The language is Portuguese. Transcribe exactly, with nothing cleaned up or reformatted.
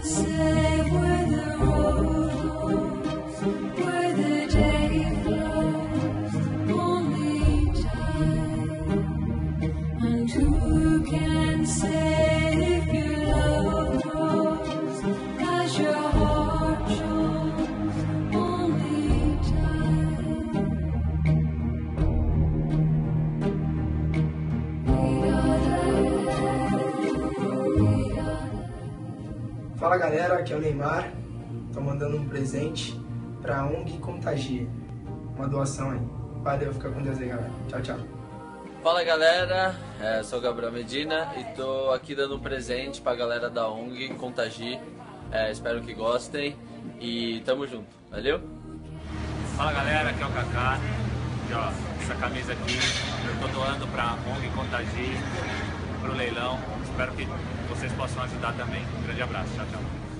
Fala galera, aqui é o Neymar, tô mandando um presente pra O N G Contagia, uma doação aí. Valeu, fica com Deus aí galera, tchau, tchau. Fala galera, é, sou o Gabriel Medina e tô aqui dando um presente pra galera da O N G Contagie, é, espero que gostem e tamo junto, valeu? Fala galera, aqui é o Kaká, e, ó, essa camisa aqui eu tô doando pra O N G Contagie, pro leilão, espero que vocês possam ajudar também. Um grande abraço, tchau, tchau.